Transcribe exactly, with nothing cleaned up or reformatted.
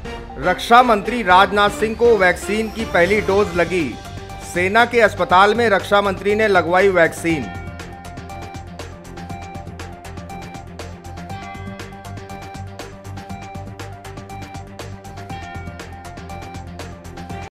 रक्षा मंत्री राजनाथ सिंह को वैक्सीन की पहली डोज लगी। सेना के अस्पताल में रक्षा मंत्री ने लगवाई वैक्सीन।